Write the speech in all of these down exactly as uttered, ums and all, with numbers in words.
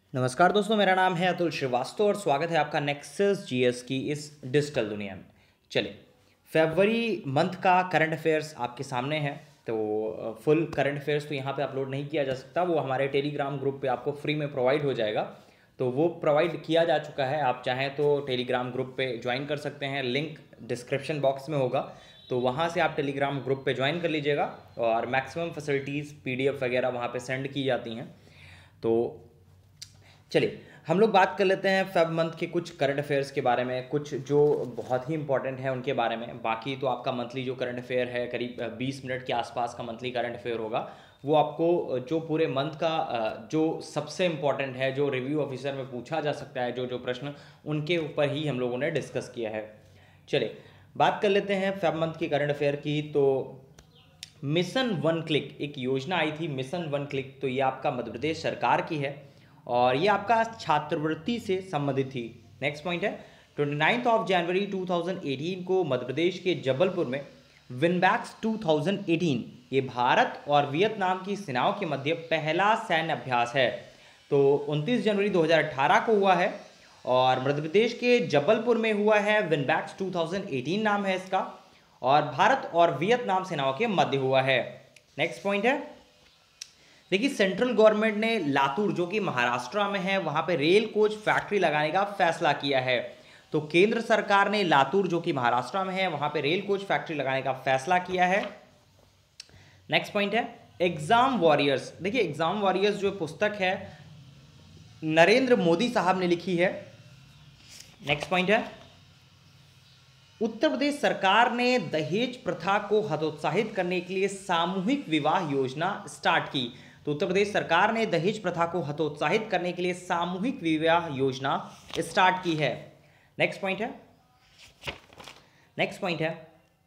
नमस्कार दोस्तों, मेरा नाम है अतुल श्रीवास्तव और स्वागत है आपका नेक्सस जीएस की इस डिजिटल दुनिया में। चलिए, फरवरी मंथ का करंट अफेयर्स आपके सामने है। तो फुल करंट अफेयर्स तो यहाँ पे अपलोड नहीं किया जा सकता, वो हमारे टेलीग्राम ग्रुप पे आपको फ्री में प्रोवाइड हो जाएगा। तो वो प्रोवाइड किया जा चुका है, आप चाहें तो टेलीग्राम ग्रुप पे ज्वाइन कर सकते हैं, लिंक डिस्क्रिप्शन बॉक्स में होगा। तो वहाँ से आप टेलीग्राम ग्रुप पे ज्वाइन कर लीजिएगा और मैक्सिमम फैसिलिटीज़ पीडीएफ वगैरह वहाँ पे सेंड की जाती हैं। तो चलिए, हम लोग बात कर लेते हैं फेब मंथ के कुछ करंट अफेयर्स के बारे में, कुछ जो बहुत ही इंपॉर्टेंट है उनके बारे में। बाकी तो आपका मंथली जो करंट अफेयर है करीब बीस मिनट के आसपास का मंथली करंट अफेयर होगा। वो आपको जो पूरे मंथ का जो सबसे इम्पॉर्टेंट है, जो रिव्यू ऑफिसर में पूछा जा सकता है, जो जो प्रश्न, उनके ऊपर ही हम लोगों ने डिस्कस किया है। चलिए, बात कर लेते हैं फेब मंथ की करंट अफेयर की। तो मिशन वन क्लिक एक योजना आई थी, मिशन वन क्लिक। तो ये आपका मध्य प्रदेश सरकार की है और ये आपका छात्रवृत्ति से संबंधित थी। नेक्स्ट पॉइंट है, twenty ninth of January two thousand eighteen को मध्य प्रदेश के जबलपुर में विनबैक्स टू थाउजेंड एटीन, ये भारत और वियतनाम की सेनाओं के मध्य पहला सैन्य अभ्यास है। तो उनतीस जनवरी दो हज़ार अठारह को हुआ है और मध्य प्रदेश के जबलपुर में हुआ है। विनबैक्स टू थाउजेंड एटीन नाम है इसका और भारत और वियतनाम सेनाओं के मध्य हुआ है। नेक्स्ट पॉइंट है, देखिए, सेंट्रल गवर्नमेंट ने लातूर जो कि महाराष्ट्र में है वहां पे रेल कोच फैक्ट्री लगाने का फैसला किया है। तो केंद्र सरकार ने लातूर जो कि महाराष्ट्र में है वहां पे रेल कोच फैक्ट्री लगाने का फैसला किया है। नेक्स्ट पॉइंट है, एग्जाम वॉरियर्स। देखिए, एग्जाम वॉरियर्स जो पुस्तक है नरेंद्र मोदी साहब ने लिखी है। नेक्स्ट पॉइंट है, उत्तर प्रदेश सरकार ने दहेज प्रथा को हतोत्साहित करने के लिए सामूहिक विवाह योजना स्टार्ट की। तो उत्तर प्रदेश सरकार ने दहेज प्रथा को हतोत्साहित करने के लिए सामूहिक विवाह योजना स्टार्ट की है। नेक्स्ट पॉइंट है, नेक्स्ट पॉइंट है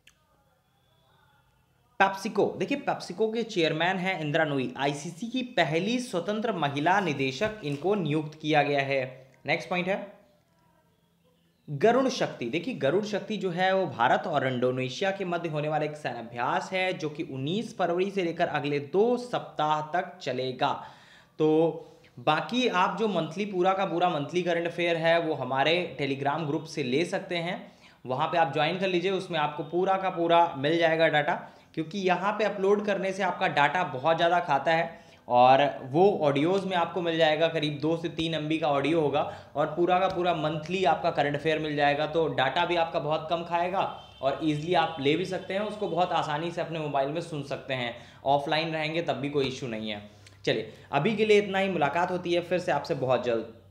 पेप्सिको। देखिए, पेप्सिको के चेयरमैन हैं इंदिरा नूई, आईसीसी की पहली स्वतंत्र महिला निदेशक इनको नियुक्त किया गया है। नेक्स्ट पॉइंट है गरुड़ शक्ति। देखिए, गरुड़ शक्ति जो है वो भारत और इंडोनेशिया के मध्य होने वाला एक सैन्य अभ्यास है जो कि उन्नीस फरवरी से लेकर अगले दो सप्ताह तक चलेगा। तो बाकी आप जो मंथली पूरा का पूरा मंथली करंट अफेयर है वो हमारे टेलीग्राम ग्रुप से ले सकते हैं, वहाँ पे आप ज्वाइन कर लीजिए, उसमें आपको पूरा का पूरा मिल जाएगा डाटा। क्योंकि यहाँ पे अपलोड करने से आपका डाटा बहुत ज़्यादा खाता है और वो ऑडियोज़ में आपको मिल जाएगा, करीब दो से तीन एम बी का ऑडियो होगा और पूरा का पूरा मंथली आपका करंट अफेयर मिल जाएगा। तो डाटा भी आपका बहुत कम खाएगा और ईजिली आप ले भी सकते हैं उसको, बहुत आसानी से अपने मोबाइल में सुन सकते हैं। ऑफलाइन रहेंगे तब भी कोई इश्यू नहीं है। चलिए, अभी के लिए इतना ही, मुलाकात होती है फिर से आपसे बहुत जल्द।